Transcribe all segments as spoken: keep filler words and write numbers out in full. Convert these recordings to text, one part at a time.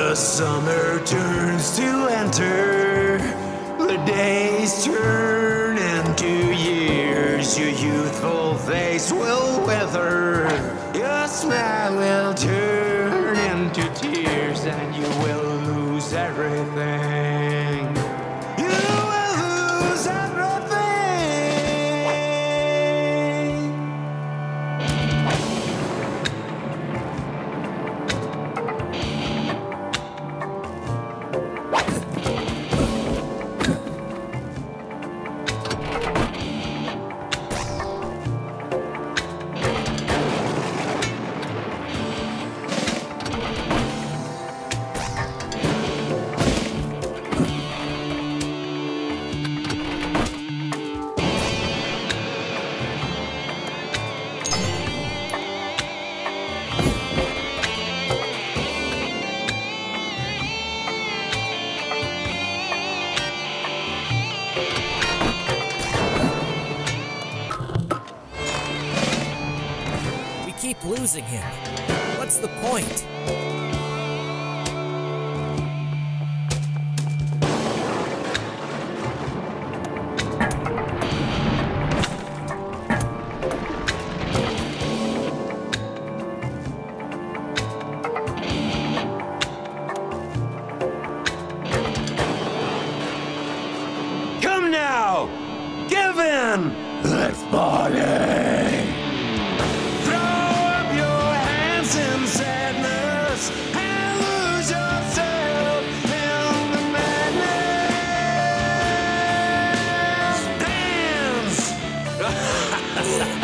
The summer turns to winter, the days turn into years. Your youthful face will wither, your smile will turn into tears, and you will lose everything. You will lose everything. Keep losing him. What's the point? Come now! Give in! Let's party! In sadness and lose yourself in the madness. Dance!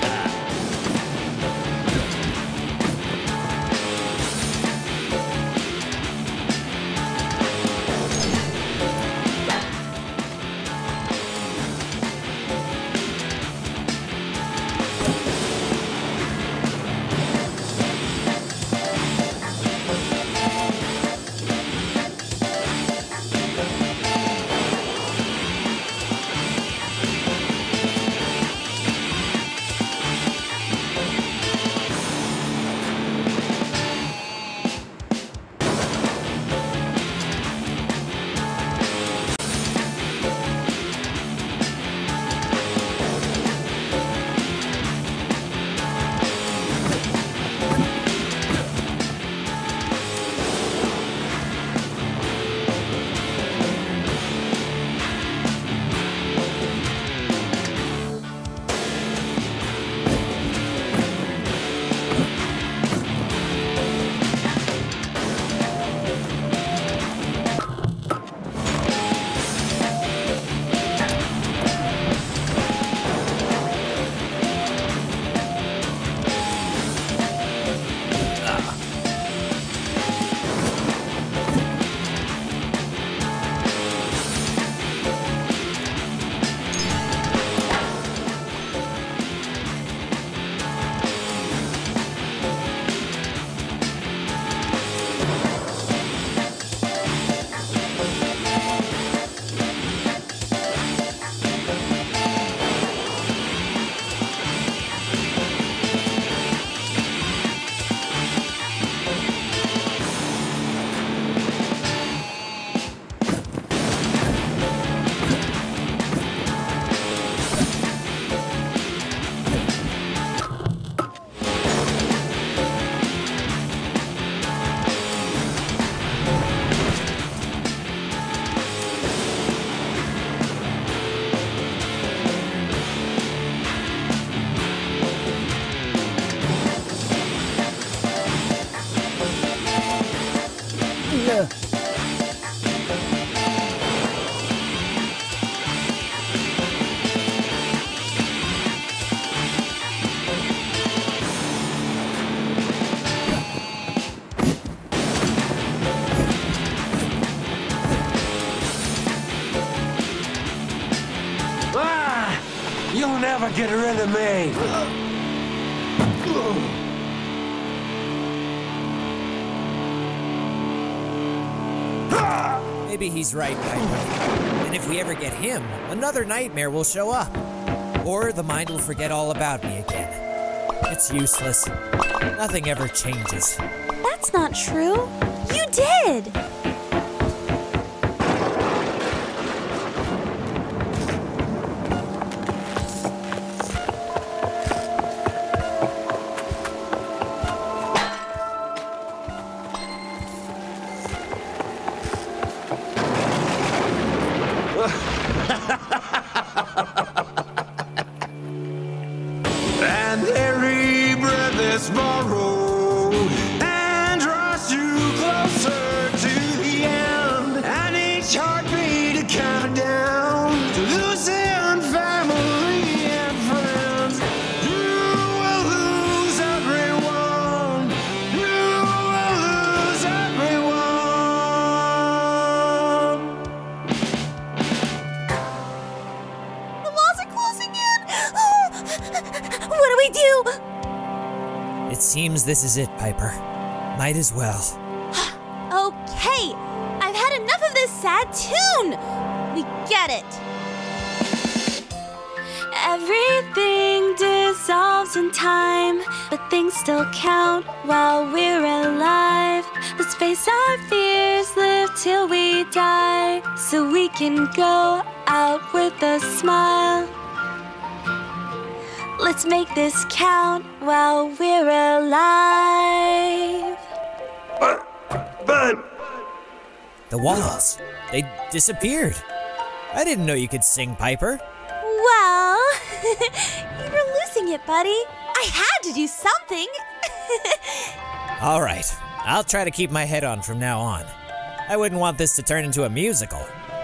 You'll never get rid of me! Maybe he's right, Nightmare. And if we ever get him, another nightmare will show up. Or the mind will forget all about me again. It's useless. Nothing ever changes. That's not true. You did! And every breath is borrowed and draws you closer to the end. And each heartbeat a countdown to losing family and friends. You will lose everyone. You will lose everyone. The walls are closing in! What do we do? It seems this is it, Piper. Might as well. Okay, I've had enough of this sad tune. We get it. Everything dissolves in time, but things still count while we're alive. Let's face our fears, live till we die, so we can go out with a smile. Let's make this count while we're alive. But, but, The walls, they disappeared. I didn't know you could sing, Piper. Well, you were losing it, buddy. I had to do something. All right, I'll try to keep my head on from now on. I wouldn't want this to turn into a musical.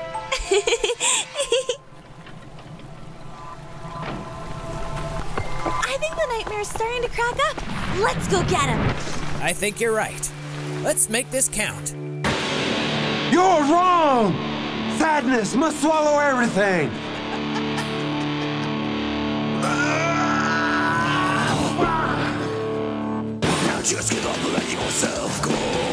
I think the nightmare's starting to crack up. Let's go get him. I think you're right. Let's make this count. you're wrong! Sadness must swallow everything! Now just get up and let yourself go.